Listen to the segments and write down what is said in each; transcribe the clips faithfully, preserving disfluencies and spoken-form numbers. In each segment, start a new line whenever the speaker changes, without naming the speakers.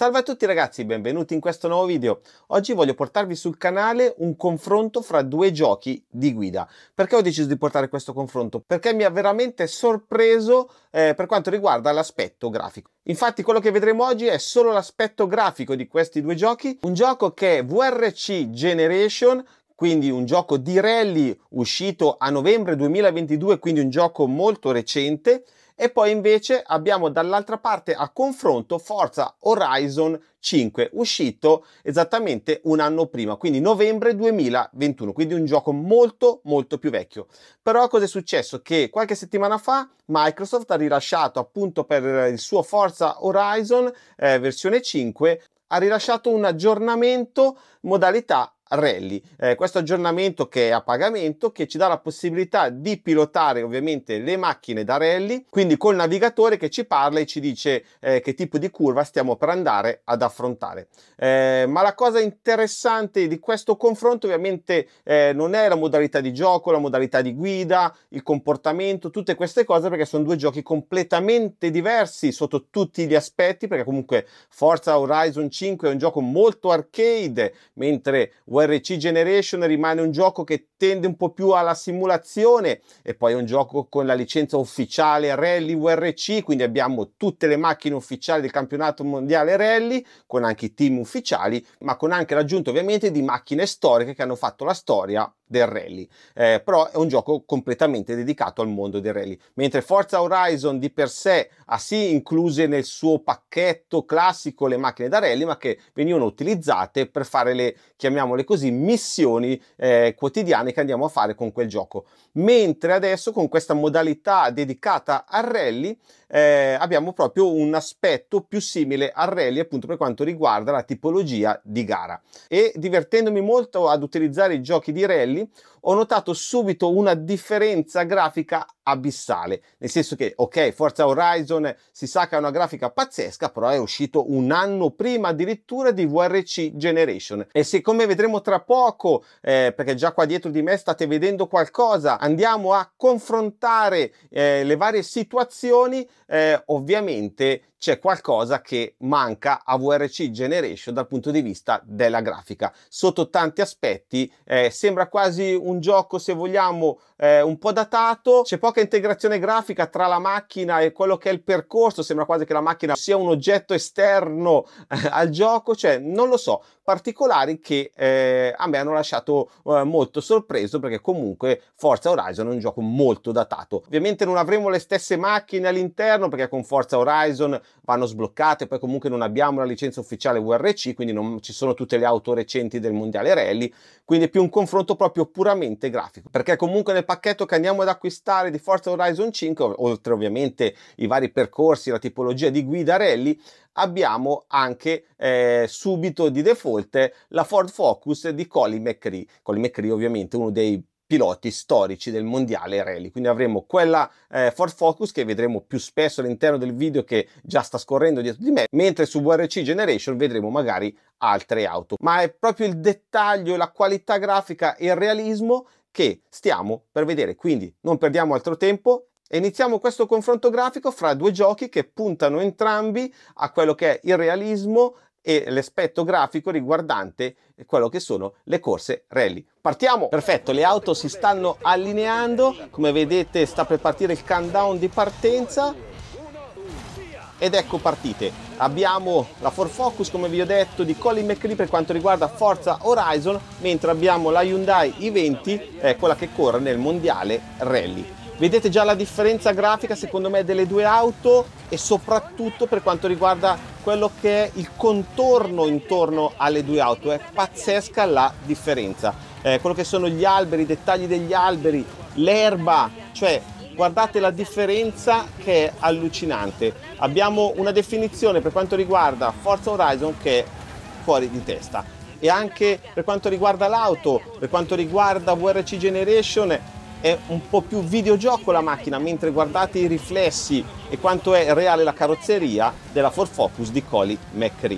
Salve a tutti ragazzi, benvenuti in questo nuovo video. Oggi voglio portarvi sul canale un confronto fra due giochi di guida. Perché ho deciso di portare questo confronto? Perché mi ha veramente sorpreso eh, per quanto riguarda l'aspetto grafico. Infatti quello che vedremo oggi è solo l'aspetto grafico di questi due giochi. Un gioco che è V R C Generation, quindi un gioco di rally uscito a novembre duemilaventidue, quindi un gioco molto recente. E poi invece abbiamo dall'altra parte a confronto Forza Horizon cinque, uscito esattamente un anno prima, quindi novembre duemilaventuno, quindi un gioco molto molto più vecchio. Però cosa è successo? Che qualche settimana fa Microsoft ha rilasciato appunto per il suo Forza Horizon eh, versione cinque, ha rilasciato un aggiornamento modalità rally, eh, questo aggiornamento che è a pagamento, che ci dà la possibilità di pilotare ovviamente le macchine da rally, quindi col navigatore che ci parla e ci dice eh, che tipo di curva stiamo per andare ad affrontare. Eh, ma la cosa interessante di questo confronto ovviamente eh, non è la modalità di gioco, la modalità di guida, il comportamento, tutte queste cose, perché sono due giochi completamente diversi sotto tutti gli aspetti, perché comunque Forza Horizon cinque è un gioco molto arcade, mentre V R C Generation rimane un gioco che tende un po' più alla simulazione, e poi è un gioco con la licenza ufficiale Rally V R C, quindi abbiamo tutte le macchine ufficiali del campionato mondiale rally, con anche i team ufficiali, ma con anche l'aggiunta ovviamente di macchine storiche che hanno fatto la storia del rally. Eh, però è un gioco completamente dedicato al mondo del rally, mentre Forza Horizon di per sé ha sì incluse nel suo pacchetto classico le macchine da rally, ma che venivano utilizzate per fare le, chiamiamole così, missioni eh, quotidiane che andiamo a fare con quel gioco. Mentre adesso con questa modalità dedicata al rally eh, abbiamo proprio un aspetto più simile al rally, appunto per quanto riguarda la tipologia di gara. E divertendomi molto ad utilizzare i giochi di rally, ho notato subito una differenza grafica abissale, nel senso che ok, Forza Horizon si sa che ha una grafica pazzesca, però è uscito un anno prima addirittura di V R C Generation, e se, come vedremo tra poco, eh, perché già qua dietro di me state vedendo qualcosa, andiamo a confrontare eh, le varie situazioni, eh, ovviamente c'è qualcosa che manca a V R C Generation dal punto di vista della grafica. Sotto tanti aspetti eh, sembra quasi un gioco, se vogliamo, eh, un po' datato, c'è poca integrazione grafica tra la macchina e quello che è il percorso, sembra quasi che la macchina sia un oggetto esterno eh, al gioco, cioè non lo so, particolari che eh, a me hanno lasciato eh, molto sorpreso, perché comunque Forza Horizon è un gioco molto datato. Ovviamente non avremo le stesse macchine all'interno, perché con Forza Horizon vanno sbloccate, poi comunque non abbiamo la licenza ufficiale V R C, quindi non ci sono tutte le auto recenti del mondiale rally, quindi è più un confronto proprio puramente grafico, perché comunque nel pacchetto che andiamo ad acquistare di Forza Horizon cinque, oltre ovviamente i vari percorsi, la tipologia di guida rally, abbiamo anche eh, subito di default la Ford Focus di Colin McRae. Colin McRae ovviamente uno dei piloti storici del mondiale rally, quindi avremo quella eh, Ford Focus che vedremo più spesso all'interno del video che già sta scorrendo dietro di me, mentre su V R C Generation vedremo magari altre auto. Ma è proprio il dettaglio, la qualità grafica e il realismo che stiamo per vedere, quindi non perdiamo altro tempo e iniziamo questo confronto grafico fra due giochi che puntano entrambi a quello che è il realismo e l'aspetto grafico riguardante quello che sono le corse rally. Partiamo! Perfetto, le auto si stanno allineando, come vedete sta per partire il countdown di partenza ed ecco partite. Abbiamo la Ford Focus, come vi ho detto, di Colin McRae per quanto riguarda Forza Horizon, mentre abbiamo la Hyundai i venti, eh, quella che corre nel mondiale rally. Vedete già la differenza grafica secondo me delle due auto, e soprattutto per quanto riguarda quello che è il contorno intorno alle due auto. È pazzesca la differenza, eh, quello che sono gli alberi, i dettagli degli alberi, l'erba, cioè guardate la differenza che è allucinante. Abbiamo una definizione per quanto riguarda Forza Horizon che è fuori di testa, e anche per quanto riguarda l'auto, per quanto riguarda V R C Generation è un po' più videogioco la macchina, mentre guardate i riflessi e quanto è reale la carrozzeria della Ford Focus di Colin McRae.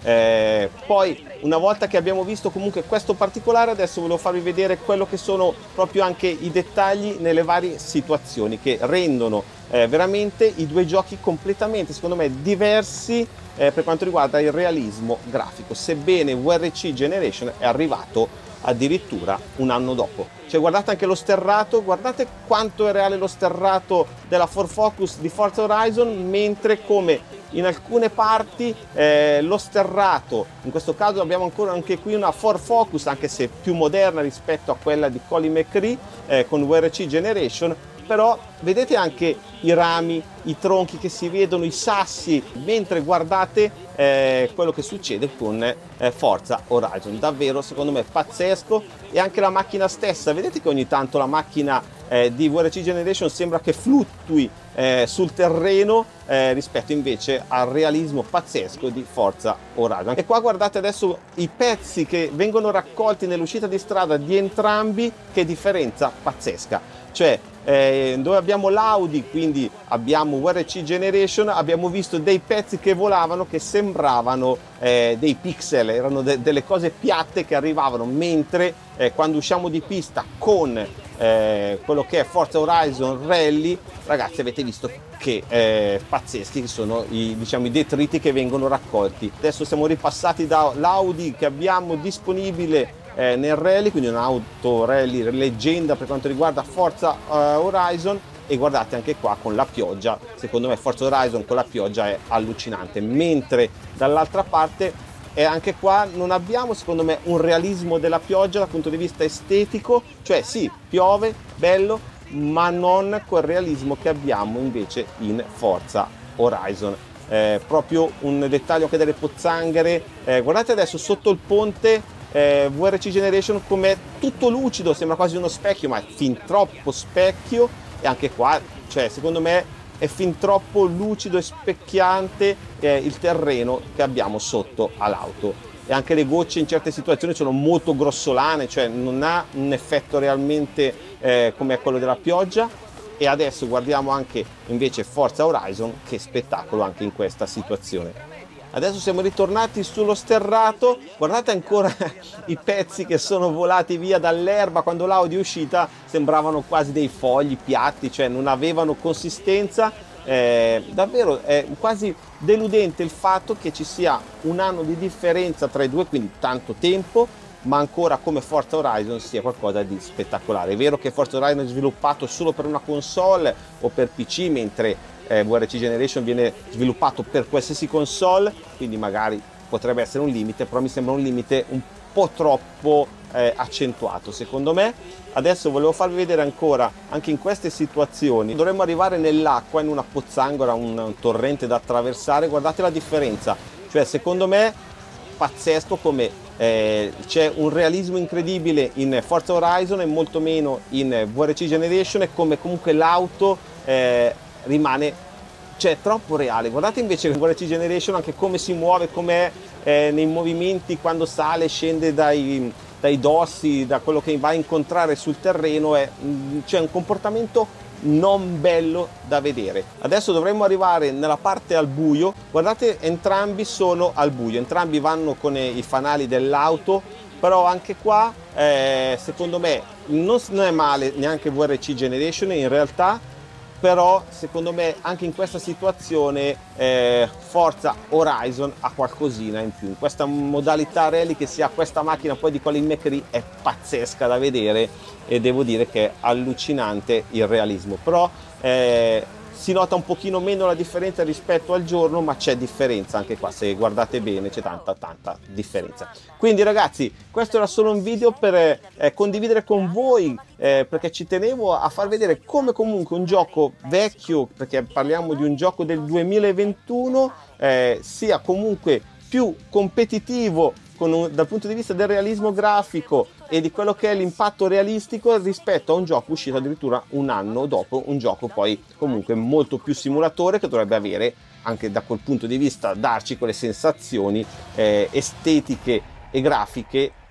Eh, poi una volta che abbiamo visto comunque questo particolare, adesso volevo farvi vedere quello che sono proprio anche i dettagli nelle varie situazioni che rendono eh, veramente i due giochi completamente, secondo me, diversi eh, per quanto riguarda il realismo grafico, sebbene V R C Generation è arrivato addirittura un anno dopo. Cioè guardate anche lo sterrato, guardate quanto è reale lo sterrato della Ford Focus di Forza Horizon, mentre come in alcune parti eh, lo sterrato, in questo caso abbiamo ancora anche qui una Ford Focus, anche se più moderna rispetto a quella di Colin McRae eh, con V R C Generation, però vedete anche i rami, i tronchi che si vedono, i sassi, mentre guardate eh, quello che succede con eh, Forza Horizon. Davvero secondo me pazzesco. E anche la macchina stessa, vedete che ogni tanto la macchina eh, di V R C Generation sembra che fluttui eh, sul terreno eh, rispetto invece al realismo pazzesco di Forza Horizon. E qua guardate adesso i pezzi che vengono raccolti nell'uscita di strada di entrambi, che differenza pazzesca. Cioè eh, dove abbiamo l'Audi, quindi abbiamo V R C Generation, abbiamo visto dei pezzi che volavano che sembravano eh, dei pixel, erano de delle cose piatte che arrivavano, mentre eh, quando usciamo di pista con eh, quello che è Forza Horizon Rally, ragazzi, avete visto che eh, pazzeschi sono i, diciamo, i detriti che vengono raccolti. Adesso siamo ripassati dall'Audi che abbiamo disponibile Eh, nel rally, quindi un'auto rally leggenda per quanto riguarda Forza uh, Horizon, e guardate anche qua con la pioggia, secondo me Forza Horizon con la pioggia è allucinante, mentre dall'altra parte e anche qua non abbiamo secondo me un realismo della pioggia dal punto di vista estetico, cioè sì, piove, bello, ma non quel realismo che abbiamo invece in Forza Horizon. Eh, proprio un dettaglio anche delle pozzanghere, eh, guardate adesso sotto il ponte Eh, V R C Generation com'è tutto lucido, sembra quasi uno specchio, ma è fin troppo specchio. E anche qua, cioè, secondo me è fin troppo lucido e specchiante eh, il terreno che abbiamo sotto all'auto, e anche le gocce in certe situazioni sono molto grossolane, cioè non ha un effetto realmente eh, come quello della pioggia. E adesso guardiamo anche invece Forza Horizon, che spettacolo anche in questa situazione. Adesso siamo ritornati sullo sterrato, guardate ancora i pezzi che sono volati via dall'erba, quando l'Audi è uscita sembravano quasi dei fogli piatti, cioè non avevano consistenza. Eh, davvero è quasi deludente il fatto che ci sia un anno di differenza tra i due, quindi tanto tempo, ma ancora come Forza Horizon sia qualcosa di spettacolare. È vero che Forza Horizon è sviluppato solo per una console o per P C, mentre eh, V R C Generation viene sviluppato per qualsiasi console, quindi magari potrebbe essere un limite, però mi sembra un limite un po' troppo eh, accentuato secondo me. Adesso volevo farvi vedere ancora, anche in queste situazioni, dovremmo arrivare nell'acqua, in una pozzanghera, un, un torrente da attraversare, guardate la differenza, cioè secondo me pazzesco come eh, c'è un realismo incredibile in Forza Horizon e molto meno in V R C Generation, e come comunque l'auto eh, rimane, cioè, troppo reale. Guardate invece V R C Generation anche come si muove, come eh, nei movimenti quando sale, scende dai, dai dossi, da quello che va a incontrare sul terreno, è c'è un comportamento non bello da vedere. Adesso dovremmo arrivare nella parte al buio, guardate, entrambi sono al buio, entrambi vanno con i fanali dell'auto, però anche qua eh, secondo me non, non è male neanche V R C Generation in realtà, però secondo me anche in questa situazione eh, Forza Horizon ha qualcosina in più. In questa modalità rally che si ha questa macchina poi di Colin McRae è pazzesca da vedere, e devo dire che è allucinante il realismo, però eh, si nota un pochino meno la differenza rispetto al giorno, ma c'è differenza anche qua, se guardate bene c'è tanta tanta differenza. Quindi ragazzi, questo era solo un video per eh, condividere con voi, eh, perché ci tenevo a far vedere come comunque un gioco vecchio, perché parliamo di un gioco del duemilaventuno, eh, sia comunque più competitivo con un, dal punto di vista del realismo grafico e di quello che è l'impatto realistico, rispetto a un gioco uscito addirittura un anno dopo, un gioco poi comunque molto più simulatore, che dovrebbe avere anche da quel punto di vista, darci quelle sensazioni eh, estetiche e grafiche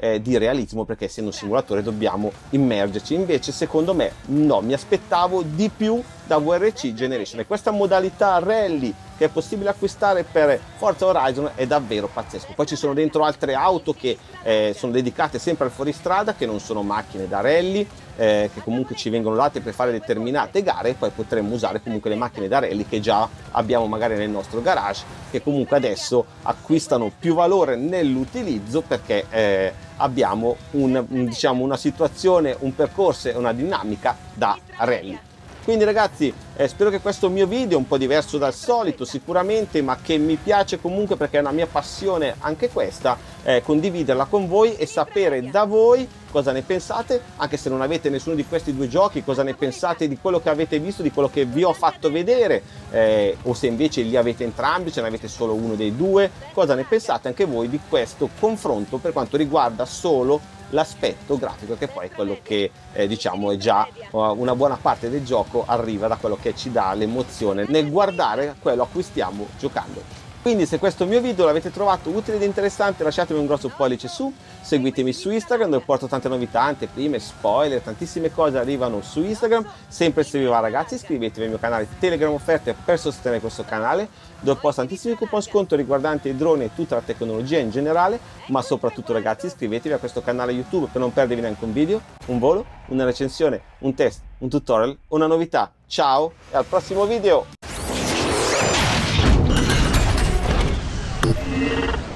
eh, di realismo, perché essendo un simulatore dobbiamo immergerci. Invece secondo me no, mi aspettavo di più da V R C Generation, e questa modalità rally che è possibile acquistare per Forza Horizon è davvero pazzesco. Poi ci sono dentro altre auto che eh, sono dedicate sempre al fuoristrada, che non sono macchine da rally, eh, che comunque ci vengono date per fare determinate gare, e poi potremmo usare comunque le macchine da rally che già abbiamo magari nel nostro garage, che comunque adesso acquistano più valore nell'utilizzo, perché eh, abbiamo un, un, diciamo, una situazione, un percorso e una dinamica da rally. Quindi ragazzi, eh, spero che questo mio video, un po' diverso dal solito sicuramente, ma che mi piace comunque perché è una mia passione anche questa, eh, condividerla con voi e sapere da voi cosa ne pensate, anche se non avete nessuno di questi due giochi, cosa ne pensate di quello che avete visto, di quello che vi ho fatto vedere, eh, o se invece li avete entrambi, se ne avete solo uno dei due, cosa ne pensate anche voi di questo confronto per quanto riguarda solo l'aspetto grafico, che poi è quello che eh, diciamo è già uh, una buona parte del gioco arriva da quello che ci dà l'emozione nel guardare quello a cui stiamo giocando. Quindi se questo mio video l'avete trovato utile ed interessante, lasciatemi un grosso pollice su, seguitemi su Instagram dove porto tante novità, anteprime, spoiler, tantissime cose arrivano su Instagram. Sempre se vi va ragazzi, iscrivetevi al mio canale Telegram Offerte per sostenere questo canale, dove posto tantissimi coupon sconto riguardanti i droni e tutta la tecnologia in generale, ma soprattutto ragazzi iscrivetevi a questo canale YouTube per non perdervi neanche un video, un volo, una recensione, un test, un tutorial, una novità. Ciao e al prossimo video!